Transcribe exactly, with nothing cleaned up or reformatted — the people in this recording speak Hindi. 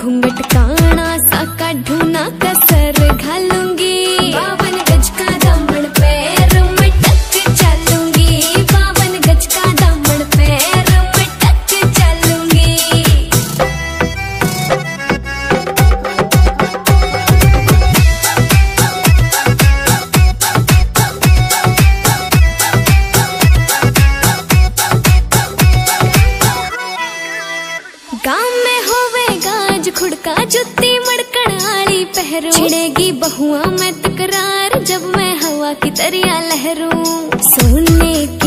घूंघट काना सा काढू ना कसर घालूंगी, बावन गज का दामन पैर में टक चलूंगी, बावन गज का दामन पैर में टक चलूंगी। गाँव में होवेगा आज खुड़का जुत्ती मड़कण आली पहरू, छिड़ेगी बहुआ में तकरार जब मैं हवा की तरिया लहरूं। सोने